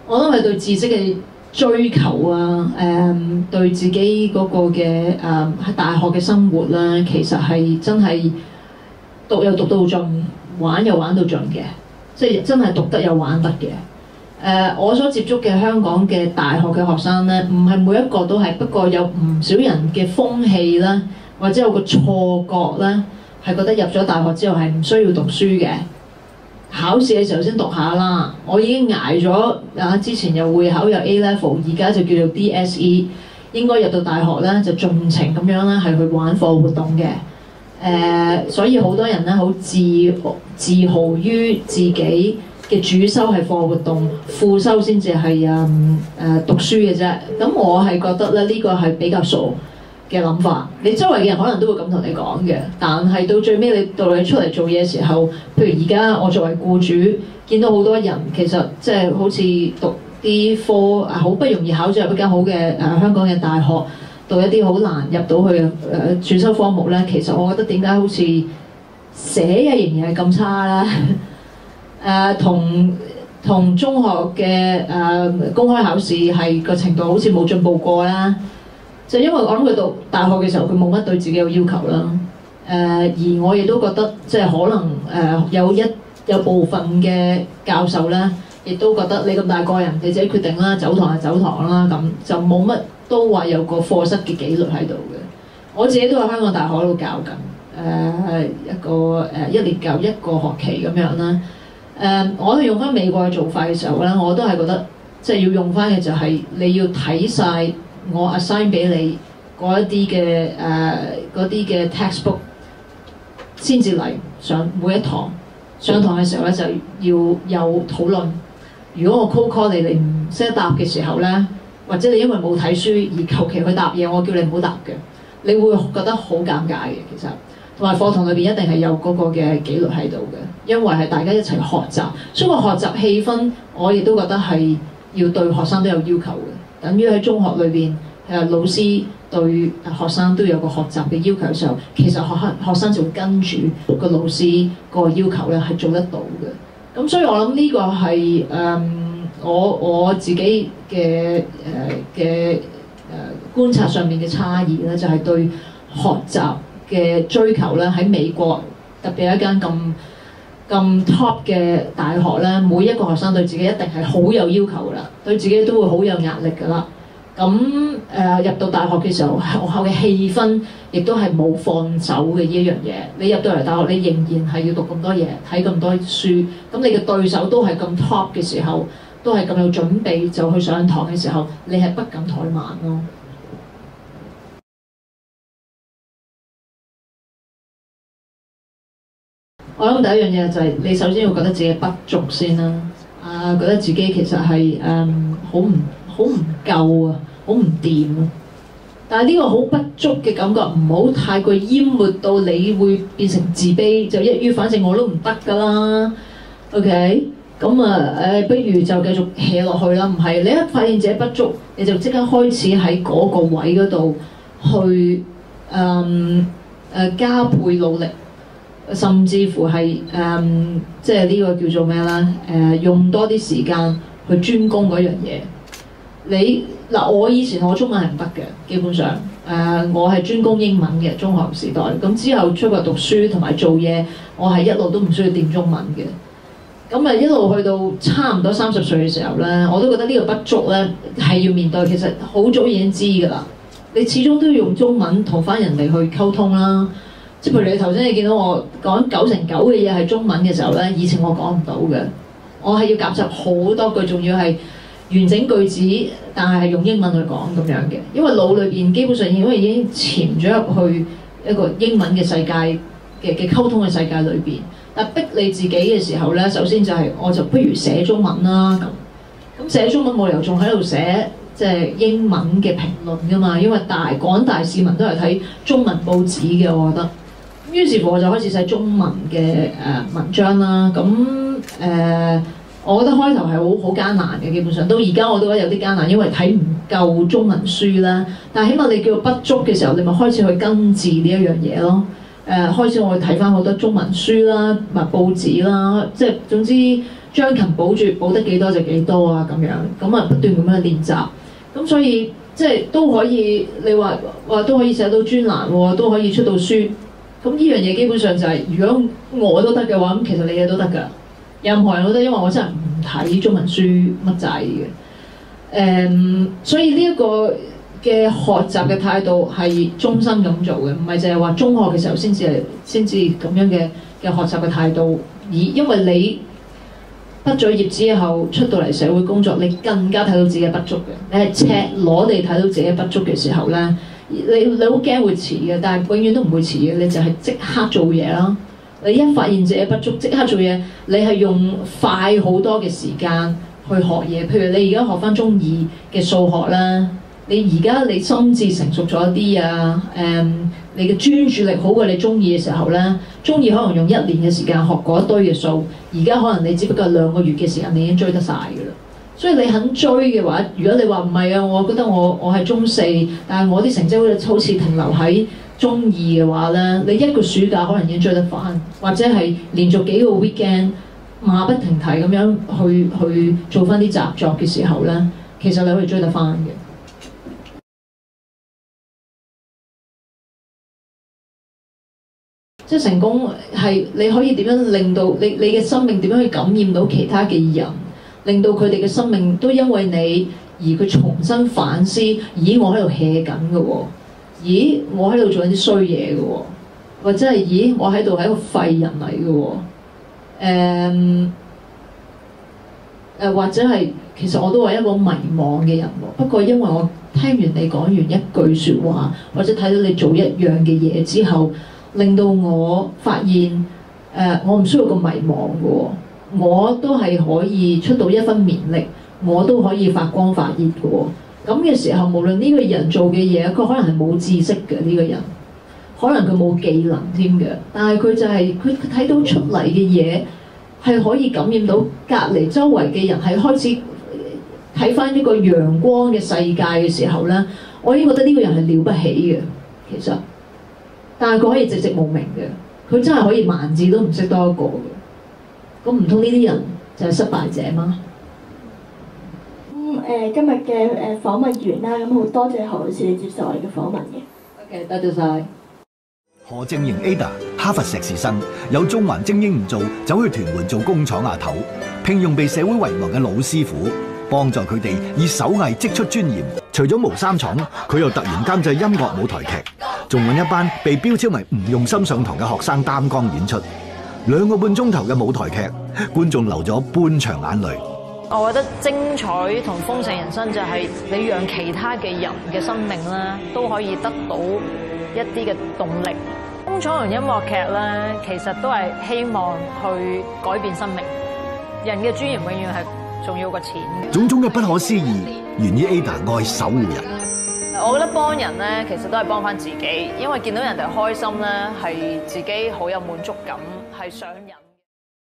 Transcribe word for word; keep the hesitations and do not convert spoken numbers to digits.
我諗係對知識嘅追求啊，誒、嗯、對自己嗰個嘅誒喺大學嘅生活啦，其實係真係讀又讀到盡，玩又玩到盡嘅，即係真係讀得又玩得嘅。誒、呃，我所接觸嘅香港嘅大學嘅學生咧，唔係每一個都係，不過有唔少人嘅風氣啦，或者有個錯覺咧，係覺得入咗大學之後係唔需要讀書嘅。考試嘅時候先讀下啦，我已經捱咗啊！之前又會考有 A level， 而家就叫做 D S E， 應該入到大學咧就盡情咁樣咧係去玩課活動嘅。誒、呃，所以好多人咧好自自豪於自己嘅主修係課活動，副修先至係誒誒讀書嘅啫。咁我係覺得咧呢、這個係比較傻嘅諗法，你周圍嘅人可能都會咁同你講嘅，但係到最尾你到你出嚟做嘢嘅時候，譬如而家我作為僱主，見到好多人其實即係好似讀啲科啊，好不容易考咗入一間好嘅誒、呃、香港嘅大學，讀一啲好難入到去嘅誒主修科目咧，其實我覺得點解好似寫嘅仍然係咁差啦？誒、呃，同同中學嘅誒、呃、公開考試係個程度好似冇進步過啦。就因為我諗佢讀大學嘅時候，佢冇乜對自己有要求啦。誒、呃，而我亦都覺得即係可能誒、呃、有一有部分嘅教授咧，亦都覺得你咁大個人，你自己決定啦，走堂就走堂啦，咁就冇乜都話有個課室嘅紀律喺度嘅。我自己都喺香港大學度教緊，誒、呃、一個誒、呃、一年教一個學期咁樣啦。誒、呃，我哋用翻美國嘅做法嘅時候咧，我都係覺得即係要用翻嘅就係你要睇晒。我 assign 俾你嗰一啲嘅誒嗰啲嘅 textbook 先至嚟上每一堂，上堂嘅時候咧就要有討論。如果我 call call 你，你唔識得答嘅時候咧，或者你因為冇睇書而求其去答嘢，我叫你唔好答嘅，你會覺得好尷尬嘅。其實同埋課堂裏邊一定係有嗰個嘅紀律喺度嘅，因為係大家一齊學習，所以個學習氣氛我亦都覺得係要對學生都有要求嘅。等於喺中學裏邊，誒老師對學生都有個學習嘅要求嘅時候，其實學生學生就會跟住個老師個要求咧係做得到嘅。咁所以我諗呢個係誒、嗯、我我自己嘅誒嘅誒觀察上面嘅差異咧，就係、是、對學習嘅追求咧喺美國，特別係一間咁咁 top 嘅大學咧，每一個學生對自己一定係好有要求噶啦，對自己都會好有壓力噶啦。咁誒、呃、入到大學嘅時候，學校嘅氣氛亦都係冇放手嘅呢一樣嘢。你入到嚟大學，你仍然係要讀咁多嘢，睇咁多書。咁你嘅對手都係咁 top 嘅時候，都係咁有準備就去上堂嘅時候，你係不敢怠慢咯。我諗第一樣嘢就係你首先要覺得自己不足先啦，啊覺得自己其實係誒好唔好唔夠啊，好唔掂啊。但係呢個好不足嘅感覺唔好太過淹沒到你會變成自卑，就一於反正我都唔得㗎啦。OK， 咁啊誒，不如就繼續 hea 落去啦。唔係你一發現自己不足，你就即刻開始喺嗰個位嗰度去誒誒、嗯呃、加倍努力。甚至乎係誒、嗯，即係呢個叫做咩啦？誒、呃，用多啲時間去專攻嗰樣嘢。你嗱、呃，我以前我中文係唔得嘅，基本上誒、呃，我係專攻英文嘅中學時代。咁之後出國讀書同埋做嘢，我係一路都唔需要掂中文嘅。咁啊，一路去到差唔多三十歲嘅時候咧，我都覺得呢個不足咧係要面對。其實好早已經知㗎啦，你始終都要用中文同翻人哋去溝通啦。即係譬如你頭先你見到我講九成九嘅嘢係中文嘅時候咧，以前我講唔到嘅，我係要夾雜好多句，仲要係完整句子，但係係用英文去講咁樣嘅。因為腦裏邊基本上因為已經潛咗入去一個英文嘅世界嘅嘅溝通嘅世界裏邊，但逼你自己嘅時候咧，首先就係、是、我就不如寫中文啦咁。咁寫中文我又仲喺度寫即係英文嘅評論㗎嘛，因為大廣大市民都係睇中文報紙嘅，我覺得。於是乎我就開始寫中文嘅誒、呃、文章啦。咁誒、呃，我覺得開頭係好好艱難嘅，基本上到而家我都覺得有啲艱難，因為睇唔夠中文書啦。但係起碼你叫不足嘅時候，你咪開始去根治呢一樣嘢咯。 誒開始我會睇翻好多中文書啦，同埋報紙啦，即係總之將勤補拙，補得幾多就幾多啊咁樣，咁啊不斷咁樣練習，咁所以即係都可以，你話話都可以寫到專欄喎，都可以出到書，咁呢樣嘢基本上就係、是、如果我都得嘅話，咁其實你嘢都得㗎，任何人都得，因為我真係唔睇中文書乜滯嘅，誒、um，所以呢一個嘅學習嘅態度係終身咁做嘅，唔係淨係話中學嘅時候先至係先至咁樣嘅嘅學習嘅態度。而因為你畢咗業之後出到嚟社會工作，你更加睇到自己嘅不足嘅，你係赤裸地睇到自己嘅不足嘅時候咧，你你好驚會遲嘅，但係永遠都唔會遲嘅，你就係即刻做嘢啦。你一發現自己不足，即刻做嘢，你係用快好多嘅時間去學嘢。譬如你而家學翻中二嘅數學啦，你而家你心智成熟咗啲啊，誒、嗯，你嘅專注力好過你中二嘅時候咧，中二可能用一年嘅時間學嗰一堆嘅數，而家可能你只不過兩個月嘅時間你已經追得晒㗎啦。所以你肯追嘅話，如果你話唔係啊，我覺得我我係中四，但係我啲成績好似好似停留喺中二嘅話咧，你一個暑假可能已經追得翻，或者係連續幾個 weekend 馬不停蹄咁樣去去做翻啲習作嘅時候咧，其實你可以追得翻嘅。即係成功係你可以點樣令到你你嘅生命點樣去感染到其他嘅人，令到佢哋嘅生命都因為你而佢重新反思，咦我喺度 hea 緊嘅喎，咦我喺度做緊啲衰嘢嘅喎，或者係咦我喺度係一個廢人嚟嘅喎，誒、嗯、誒、呃、或者係其實我都係一個迷茫嘅人喎，不過因為我聽完你講完一句説話，或者睇到你做一樣嘅嘢之後，令到我發現誒、呃、我唔需要咁迷茫嘅喎。我都係可以出到一分綿力，我都可以發光發熱嘅喎。咁嘅時候，無論呢個人做嘅嘢，佢可能係冇知識嘅呢個人，可能佢冇技能添嘅，但係佢就係佢佢睇到出嚟嘅嘢係可以感染到隔離周圍嘅人，係開始睇翻一個陽光嘅世界嘅時候咧，我已經覺得呢個人係了不起嘅，其實。但係佢可以寂寂無名嘅，佢真係可以萬字都唔識多一個嘅。咁唔通呢啲人就係失敗者嗎？ 咁誒、嗯呃、今日嘅誒訪問完啦，咁好多謝何女士接受我哋嘅訪問嘅。 OK，多謝晒。 何正瑩 Ada， 哈佛碩士生，有中環精英唔做，走去屯門做工廠阿頭，聘用被社會遺忘嘅老師傅，幫助佢哋以手藝積出尊嚴。除咗毛衫廠，佢又突然監製音樂舞台劇，仲揾一班被標籤為唔用心上堂嘅學生擔綱演出。兩個半鐘頭嘅舞台劇，觀眾流咗半場眼淚。 我覺得精彩同豐盛人生就係你讓其他嘅人嘅生命咧都可以得到一啲嘅動力。工廠同音樂劇咧，其實都係希望去改變生命。人嘅尊嚴永遠係重要過錢。 種種嘅不可思議，源於 Ada 愛守護人。 我覺得幫人咧，其實都係幫翻自己，因為見到人哋開心咧，係自己好有滿足感，係上癮。